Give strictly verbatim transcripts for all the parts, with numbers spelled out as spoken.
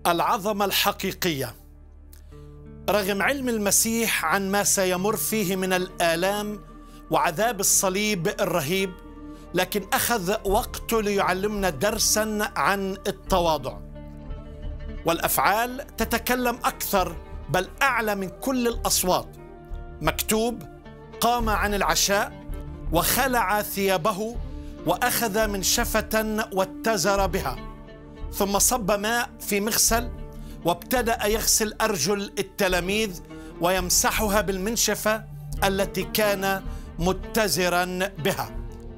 العظمة الحقيقية. رغم علم المسيح عن ما سيمر فيه من الآلام وعذاب الصليب الرهيب، لكن أخذ وقته ليعلمنا درسا عن التواضع. والأفعال تتكلم أكثر بل أعلى من كل الأصوات. مكتوب: قام عن العشاء وخلع ثيابه وأخذ منشفة واتزر بها، ثم صب ماء في مغسل وابتدأ يغسل أرجل التلاميذ ويمسحها بالمنشفة التي كان متزرا بها.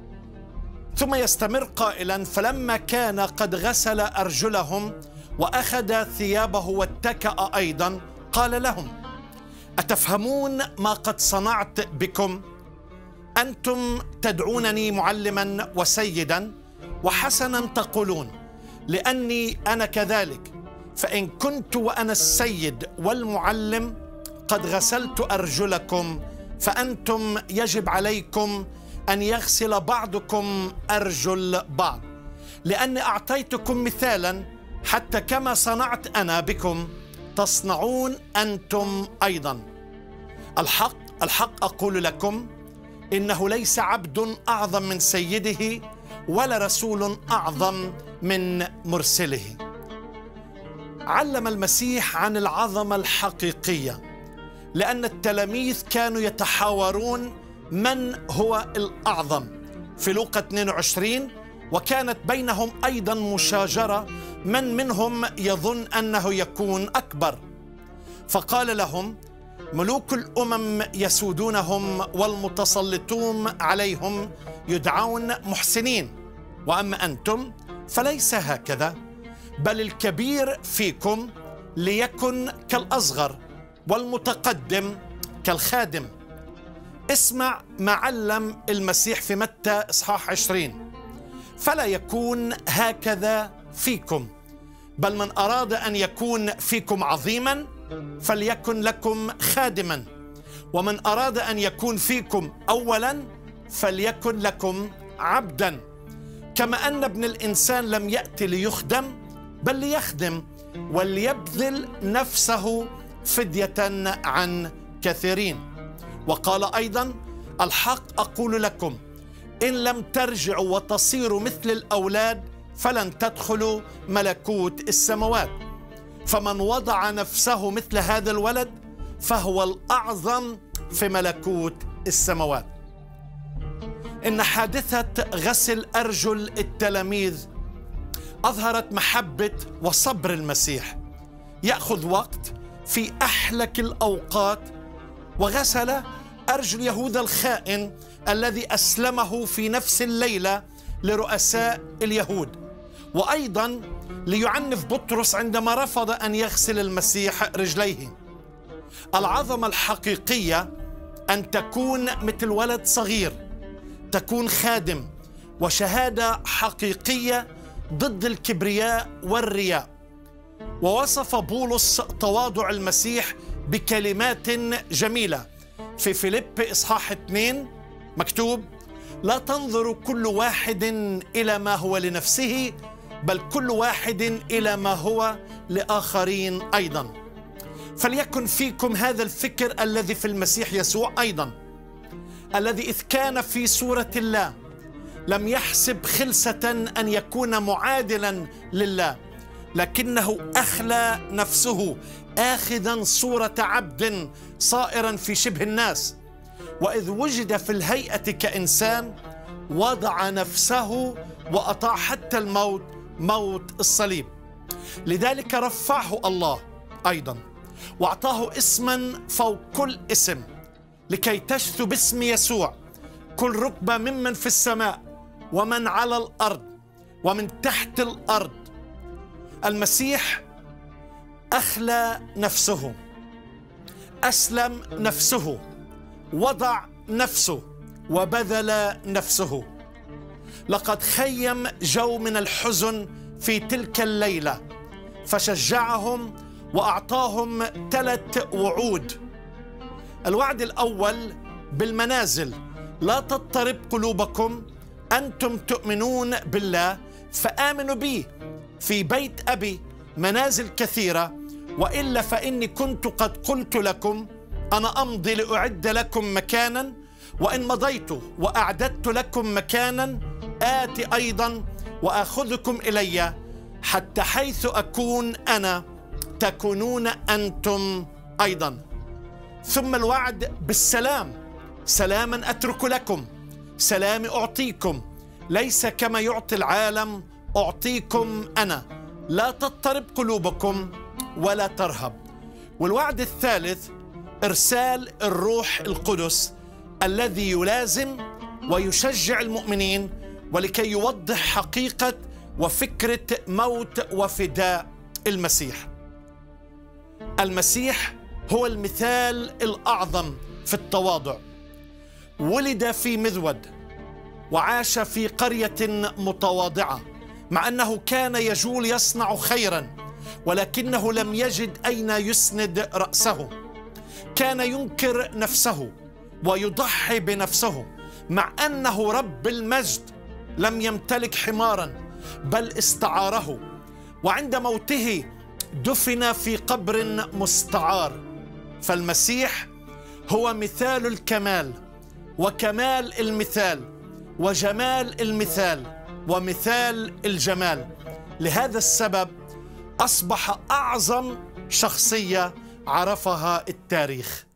ثم يستمر قائلا: فلما كان قد غسل أرجلهم وأخذ ثيابه واتكأ أيضا، قال لهم: أتفهمون ما قد صنعت بكم؟ أنتم تدعونني معلما وسيدا، وحسنا تقولون، لأني أنا كذلك. فإن كنت وأنا السيد والمعلم قد غسلت أرجلكم، فأنتم يجب عليكم أن يغسل بعضكم أرجل بعض، لأني أعطيتكم مثالا حتى كما صنعت أنا بكم تصنعون أنتم أيضا. الحق الحق أقول لكم، إنه ليس عبد أعظم من سيده، ولا رسول أعظم من مرسله. علم المسيح عن العظمة الحقيقية، لأن التلاميذ كانوا يتحاورون من هو الأعظم في لوقا اثنين وعشرين، وكانت بينهم أيضا مشاجرة من منهم يظن أنه يكون أكبر. فقال لهم: ملوك الأمم يسودونهم والمتسلطون عليهم يدعون محسنين، وأما أنتم فليس هكذا، بل الكبير فيكم ليكن كالأصغر، والمتقدم كالخادم. اسمع ما علم المسيح في متى إصحاح عشرين: فلا يكون هكذا فيكم، بل من أراد أن يكون فيكم عظيما فليكن لكم خادما، ومن أراد أن يكون فيكم أولا فليكن لكم عبدا، كما أن ابن الإنسان لم يأتي ليخدم بل ليخدم وليبذل نفسه فدية عن كثيرين. وقال أيضا: الحق أقول لكم، إن لم ترجعوا وتصيروا مثل الأولاد فلن تدخلوا ملكوت السماوات. فمن وضع نفسه مثل هذا الولد فهو الأعظم في ملكوت السماوات. إن حادثة غسل أرجل التلاميذ أظهرت محبة وصبر المسيح. يأخذ وقت في أحلك الأوقات، وغسل أرجل يهوذا الخائن الذي أسلمه في نفس الليلة لرؤساء اليهود، وأيضا ليعنف بطرس عندما رفض أن يغسل المسيح رجليه. العظمة الحقيقية أن تكون مثل ولد صغير، تكون خادم، وشهادة حقيقية ضد الكبرياء والرياء. ووصف بولس تواضع المسيح بكلمات جميلة في فيليب إصحاح اثنين، مكتوب: لا تنظروا كل واحد إلى ما هو لنفسه، بل كل واحد إلى ما هو لآخرين أيضا. فليكن فيكم هذا الفكر الذي في المسيح يسوع أيضا، الذي إذ كان في صورة الله لم يحسب خلسة أن يكون معادلا لله، لكنه أخلى نفسه آخذا صورة عبد صائرا في شبه الناس، وإذ وجد في الهيئة كإنسان وضع نفسه وأطاع حتى الموت، موت الصليب. لذلك رفعه الله أيضا وأعطاه اسما فوق كل اسم، لكي تشثو باسم يسوع كل ركبة ممن في السماء ومن على الأرض ومن تحت الأرض. المسيح أخلى نفسه، أسلم نفسه، وضع نفسه، وبذل نفسه. لقد خيم جو من الحزن في تلك الليلة، فشجعهم وأعطاهم ثلاث وعود. الوعد الأول بالمنازل: لا تضطرب قلوبكم، أنتم تؤمنون بالله فآمنوا بي، في بيت أبي منازل كثيرة، وإلا فإني كنت قد قلت لكم أنا أمضي لأعد لكم مكانا، وإن مضيت وأعددت لكم مكانا آتي أيضا وأخذكم إلي، حتى حيث أكون أنا تكونون أنتم أيضا. ثم الوعد بالسلام: سلاما أترك لكم، سلامي أعطيكم، ليس كما يعطي العالم أعطيكم أنا، لا تضطرب قلوبكم ولا ترهب. والوعد الثالث: إرسال الروح القدس الذي يلازم ويشجع المؤمنين، ولكي يوضح حقيقة وفكرة موت وفداء المسيح. المسيح هو المثال الأعظم في التواضع. ولد في مذود وعاش في قرية متواضعة، مع أنه كان يجول يصنع خيرا، ولكنه لم يجد أين يسند رأسه. كان ينكر نفسه ويضحي بنفسه، مع أنه رب المجد لم يمتلك حمارا بل استعاره، وعند موته دفن في قبر مستعار. فالمسيح هو مثال الكمال وكمال المثال وجمال المثال ومثال الجمال. لهذا السبب أصبح أعظم شخصية عرفها التاريخ.